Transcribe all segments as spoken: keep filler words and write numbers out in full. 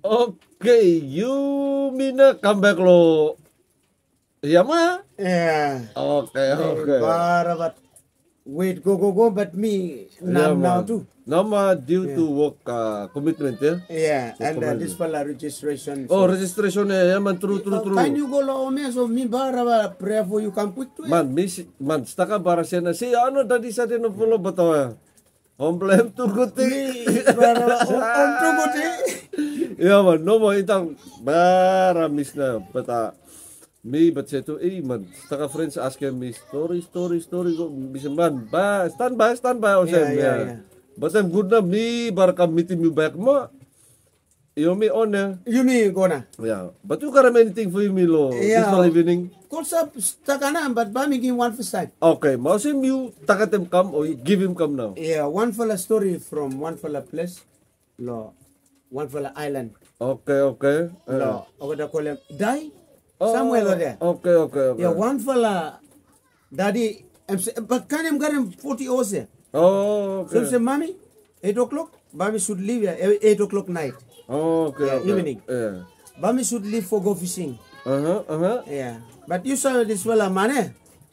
Okay, you mean a comeback lo? Yeah, ma? Yeah. Okay, okay. But wait, go, go, go, but me Yeah, now, now man. too. Now, ma, due Yeah. to work uh, commitment, yeah? Yeah, Work and uh, this commitment. fella registration. Oh, So. registration, yeah, yeah, man, true, true, Uh, true. Can you go lo me so me bara prayer for you come quick to it? Man, miss, man, staka para siya na, si ano, dadi sa din na follow ba to, eh? Homblem to guti. Me bara om om to guti. Yeah, man, no mo, itang, bara miss na, but, uh, me, but say to, eh, man, staka friends asking me, story, story, story, go, bisa man, ba, stand by, stand by, o Yeah, sem, yeah, yeah. But I'm good na, me, bara ka meeting you back mo, you me on, yeah. You me go na. Yeah, but you got anything for me, lo, this Yeah. whole evening. Call up stakana, but ba me give one first time. Okay, mausim you takat him come or you give him come now. Yeah, one fella story from one fella place, lo, one fella island, Okay, okay. Uh, lo, over the call him die oh, somewhere over there. Okay, okay, okay. Yeah, one fella, daddy, I'm say, but can him got him forty hours there. Oh, So okay. he say, mommy, eight o'clock, mommy should leave here eh, eight o'clock night. Oh, okay, Yeah, okay. evening. Yeah. Mommy should leave for go fishing. Uh huh, uh huh. Yeah, but you saw this fella money.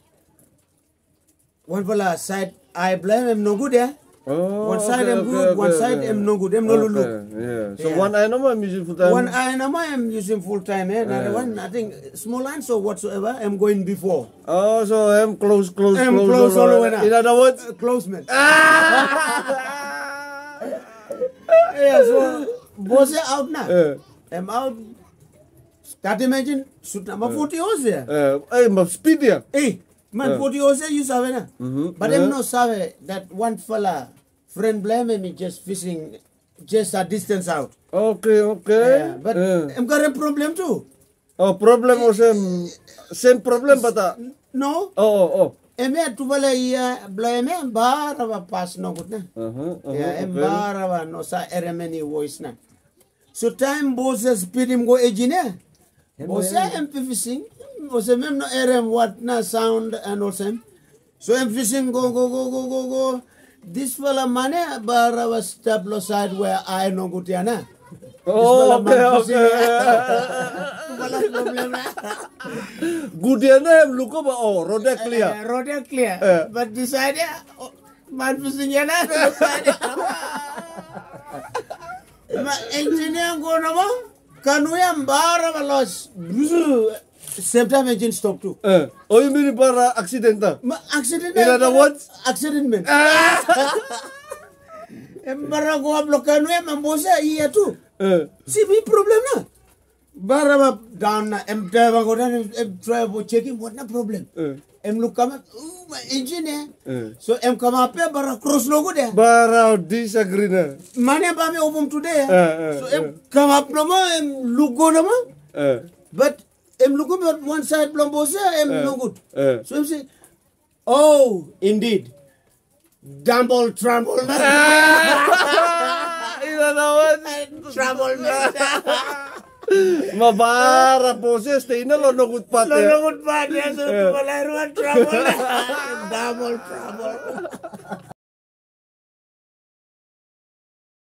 One fella side, I blame him no good, yeah. Oh, One side okay, him okay, good, okay, one side okay. him no good. Him no lulu. Okay, yeah. So Yeah. one eye no more music full time. One eye and I am using full time, eh? Another Yeah. one, I think small line so whatsoever. I'm going before. Oh, so I'm close, close, I'm close. close all the way now. In other words. Uh, close man. Ah! Yeah, so boss out now. Yeah. I'm out. Start imagine shoot number forty hours there. Uh, hey, my speed yeah. Hey, man, Yeah. forty hours there you sabe na. Mhm, But yeah. I'm not sabe that one fella friend blame me just fishing just a distance out. Okay, okay. Yeah, but Yeah. I'm got a problem too. Oh, problem o same, same problem bata. No, Oh, oh, oh. eme tu bala iya blame bara ba pas no gut na. Uh-huh, uh-huh, Yeah, em okay. bara ba no sa eremeni voice na. So time boss speed him go engineer. Boss em fishing. Boss em no erem what na sound and also. So em fishing go go go go go go. This fella money bara was step lo side where I no good ya na. Oh, okay, okay. Wala problem na. Good yan na, look ba, oh, road clear. Uh, road are clear. Eh. But this idea, oh, man fishing ya na. This idea. Ma engineer go na mo. Kanu yan bara balos. Same time engine stop too. Eh, oh, you mean para accident na? Ma accident. In other words? Accident man. Embara go up lo kanu yan mambosa iya tu. Eh, Si bi problem na. Bara ba down na em driver go down em driver checking what na problem. eh, Em look come up, oh my engineer. eh. So em come up here bara cross logo there. Bara disagree na. Money ba me open today. Eh, eh, So em come up no mo em look go no mo. Eh, But em look at one side blombosa em Eh. no good. eh. So em say, oh indeed, dumble tremble. Ina naman. Trouble man. Mabara po siya, stay na lo, nagut pa. Lologot pa niya so Eh. wala ruan trouble. Double trouble.